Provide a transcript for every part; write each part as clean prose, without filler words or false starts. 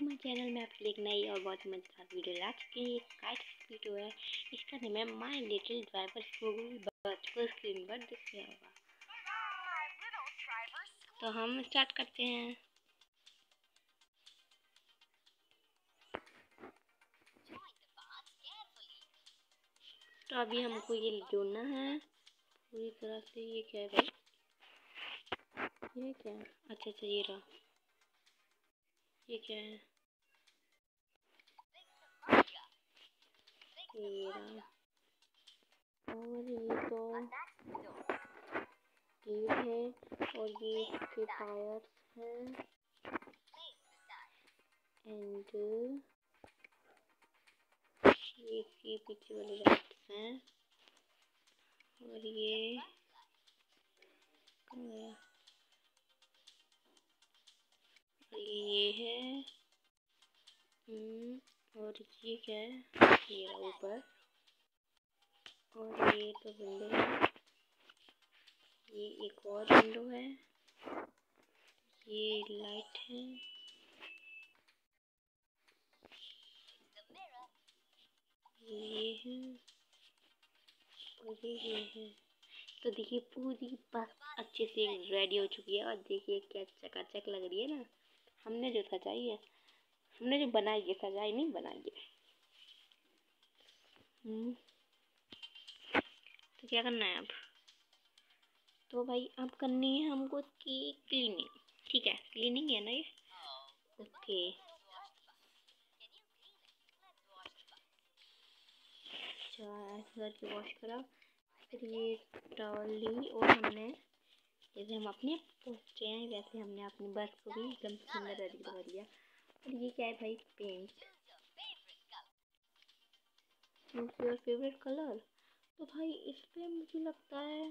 To my channel में आपके लिए एक नई और बहुत मजेदार वीडियो ला चुके हैं। ये काइट वीडियो है, इसका नाम है my little driver school bus. Full screen पर दिख गया होगा, तो हम स्टार्ट करते हैं। तो अभी हमको ये जोड़ना है पूरी तरह से। ये क्या है भाई, ये क्या है? अच्छा ये रहा, ये क्या है? ये रहा, और ये तो गेट है और ये इसके टायर्स हैं एंड ये इसके पीछे वाले राइट्स हैं और ये है और ये क्या है? ये रहा ऊपर, और ये तो विंडो है, ये एक और विंडो है, ये लाइट है, ये है और ये है। तो देखिए पूरी बस अच्छे से रेडी हो चुकी है और देखिए क्या चकाचक लग रही है ना। हमने जो सजाई है, हमने जो बनाई है, सजाई नहीं बनाई है। तो क्या करना है अब? तो भाई अब करनी है हमको इसकी क्लीनिंग। ठीक है, क्लीनिंग है ना ये। ओके, अच्छा ऐसे करके वॉश करा, फिर ये टॉवल ली और हमने जैसे हम अपने पोछते हैं वैसे हमने अपनी बस को भी एकदम सुंदर रेडी करवा दिया। और ये क्या है भाई? पेंट। Your favourite colour. तो भाई इस पे मुझे लगता है,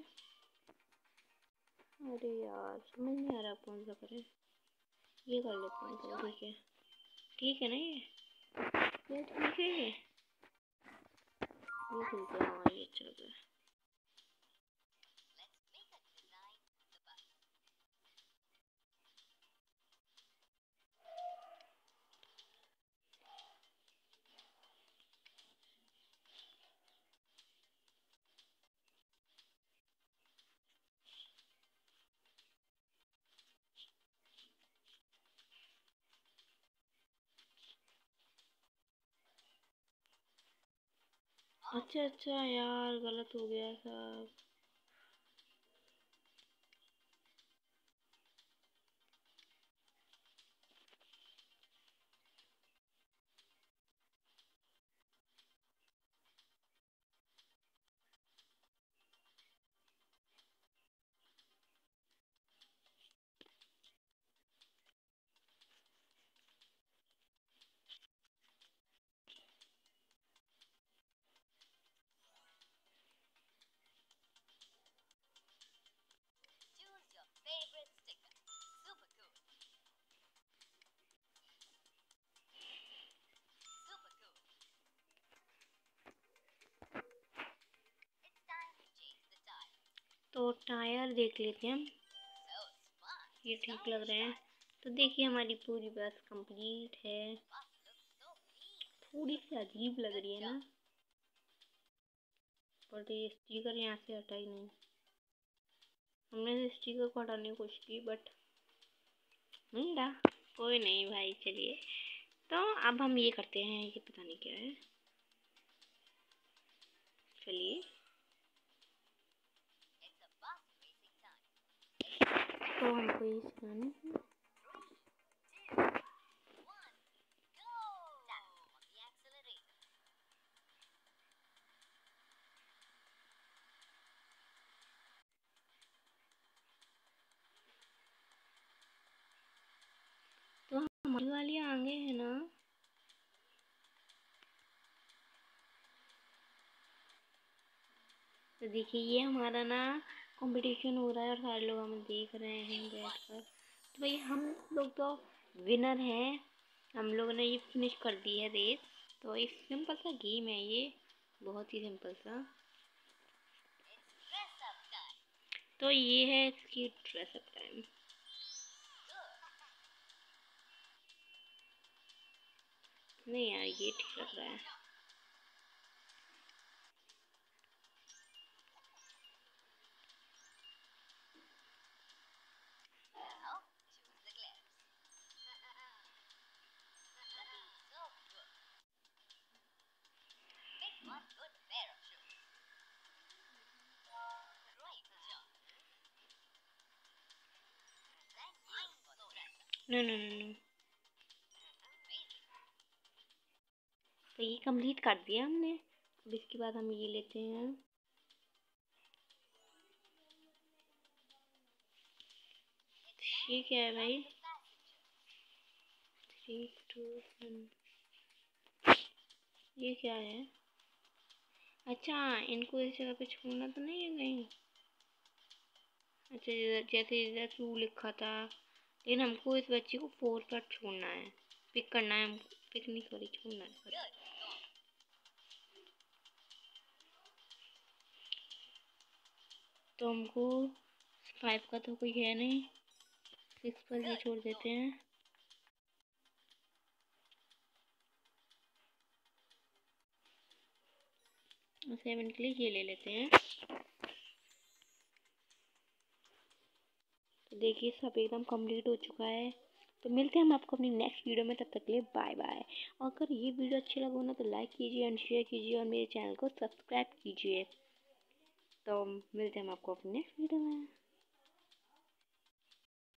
अरे यार समझ नहीं आ रहा कौन सा करें। ये कर लेते हैं, तो ठीक है, ठीक है ना ये ठीक है, ये ठीक है। हाँ ये अच्छा लग रहा है। अच्छा यार गलत हो गया सब। तो टायर देख लेते हैं हम, ये ठीक लग रहे हैं। तो देखिए हमारी पूरी बस कंप्लीट है। थोड़ी सी अजीब लग रही है ना, पर ये स्टिकर यहाँ से हटा ही नहीं। हमने स्टिकर को हटाने की कोशिश की बट नहीं रहा। कोई नहीं भाई, चलिए। तो अब हम ये करते हैं, ये पता नहीं क्या है। चलिए तो हमको ये सिखाने हैं। तो हमारी वाली आगे है ना, तो देखिए ये हमारा ना कंपटीशन हो रहा है और सारे लोग हमें देख रहे हैं बैठकर। तो भाई हम लोग तो विनर हैं, हम लोगों ने ये फिनिश कर दी है रेस। तो एक सिंपल सा गेम है ये, बहुत ही सिंपल सा। तो ये है इसकी ड्रेसअप टाइम। नहीं यार ये ठीक लग रहा है। नो नो नो नो, तो ये कंप्लीट कर दिया हमने। अब इसके बाद हम ये लेते हैं। ये क्या है भाई? 3 2 1। ये क्या है? अच्छा, इनको इस जगह पे छोड़ना तो नहीं है कहीं? अच्छा, जैसे इधर 2 लिखा था, लेकिन हमको इस बच्चे को 4 पर छोड़ना है, पिक करना है हमको। पिक नहीं, सॉरी, छोड़ना है, सॉरी। तो हमको 5 का तो कोई है नहीं, 6 पर ये छोड़ देते हैं। और 7 के लिए ये ले लेते हैं। तो देखिए सब एकदम कंप्लीट हो चुका है। तो मिलते हैं हम आपको अपनी नेक्स्ट वीडियो में, तब तक के लिए बाय बाय। और अगर ये वीडियो अच्छी लगे ना तो लाइक कीजिए एंड शेयर कीजिए और मेरे चैनल को सब्सक्राइब कीजिए। तो मिलते हैं हम आपको अपनी नेक्स्ट वीडियो में।